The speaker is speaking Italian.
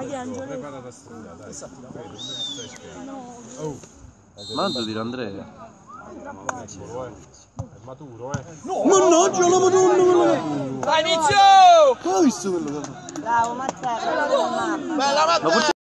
Ma chi è Angelo? Prepara da strada, dai. Oh. Mando di Andrea. Eccolo, è maturo, Mannaggia la madonna! Vai, inizio! Hai visto quello che ha fatto? Bravo Matteo, Bella Matteo!